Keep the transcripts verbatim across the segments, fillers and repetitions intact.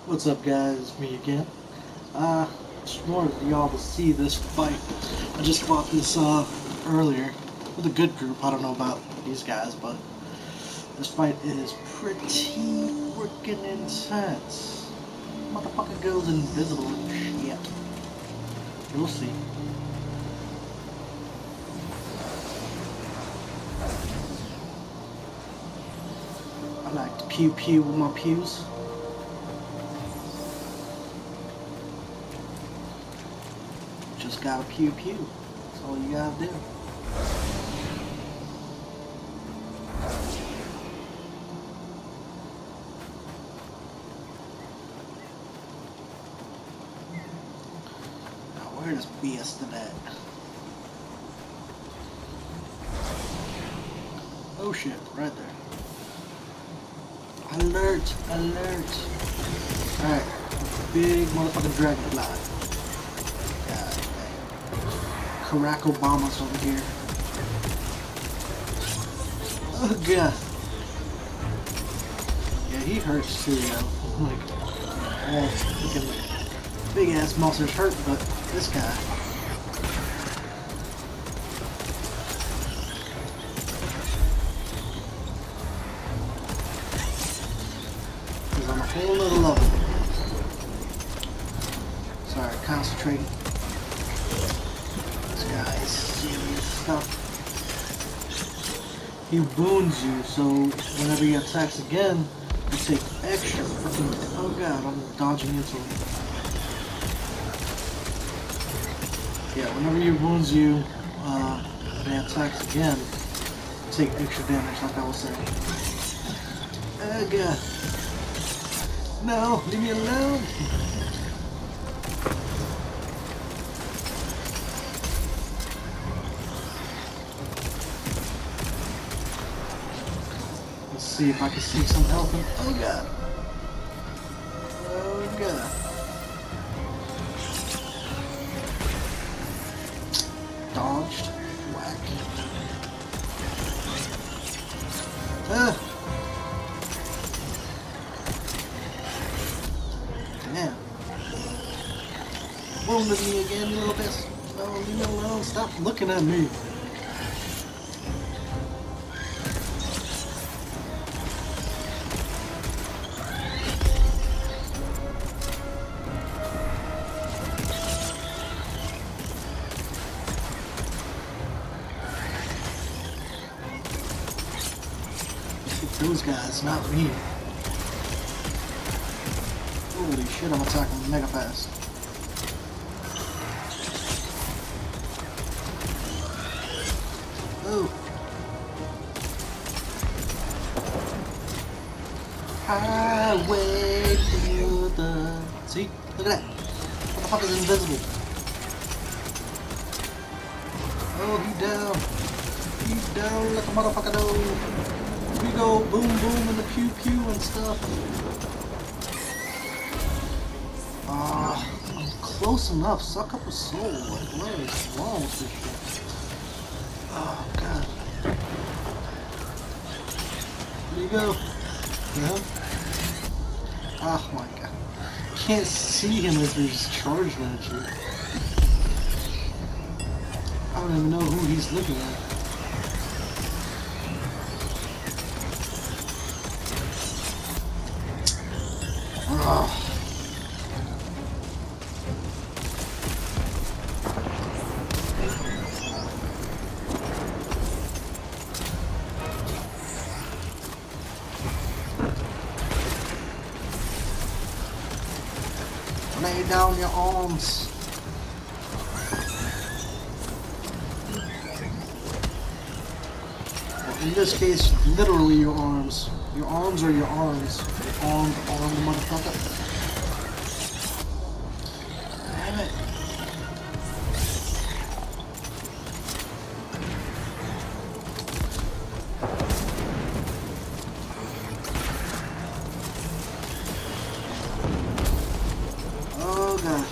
What's up, guys? Me again. Uh, just wanted y'all to see this fight. I just fought this uh earlier with a good group. I don't know about these guys, but this fight is pretty freaking intense. Motherfucker goes invisible and shit. You'll see. I like to pew pew with my pews. Just gotta pew pew. That's all you gotta do. Now where does B S to that? Oh shit, right there. Alert! Alert! Alright, big motherfucking dragonfly. Barack Obama's over here. Oh god. Yeah, he hurts too, yo. Like, all freaking big ass monsters hurt, but this guy. He's on a whole nother level. Sorry, concentrating. Guys, serious stuff. He wounds you, so whenever he attacks again, you take extra freaking. Oh god, I'm dodging into him. Yeah, whenever he wounds you, uh, and he attacks again, you take extra damage, like I was saying. Oh god. No, leave me alone. See if I can see some health in. Oh god. Oh god. Dodged. Whack. Ah. Damn. Wounded me again, you little bitch. No, leave me alone. Stop looking at me. Those guys, not me. Holy shit, I'm attacking mega fast. Oh. Highway to the... See? Look at that. Motherfucker's invisible. Oh, he down. He down like a motherfucker though. We go boom boom in the pew pew and stuff. Ah, uh, I'm close enough. Suck up a soul. Like, what is wrong with this shit? Oh god. There you go. Yeah. Oh my god. Can't see him if he's charging at you. I don't even know who he's looking at. Oh. Lay down your arms. Well, in this case, literally your arms. Your arms are your arms. Your arm, arm, the motherfucker. Damn it. Oh god.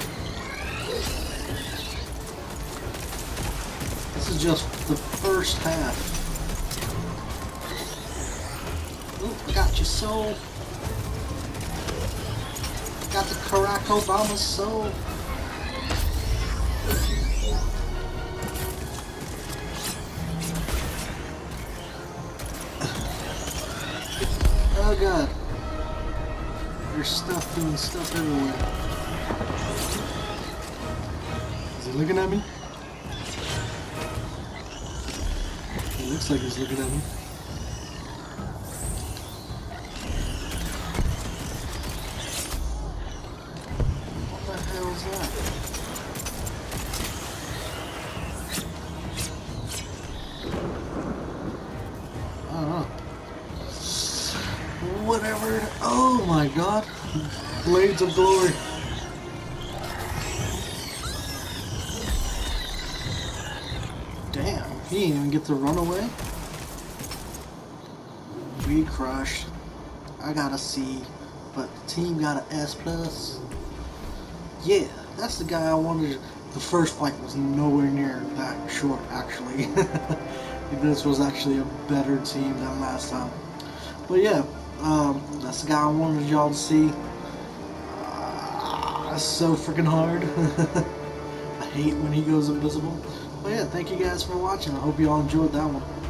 This is just the first half. Oh, I got you, soul. got the Barack Obama soul. Oh god. There's stuff doing stuff everywhere. Is he looking at me? It looks like he's looking at me. What the hell is that? I don't know. Whatever. Oh my god. Blades of glory. Damn, he didn't even get to run away. We crushed. I got a C, but the team got an S plus. Yeah, that's the guy I wanted. The first fight was nowhere near that short, actually. This was actually a better team than last time. But yeah, um, that's the guy I wanted y'all to see. Uh, it's so freaking hard. I hate when he goes invisible. But yeah, thank you guys for watching. I hope you all enjoyed that one.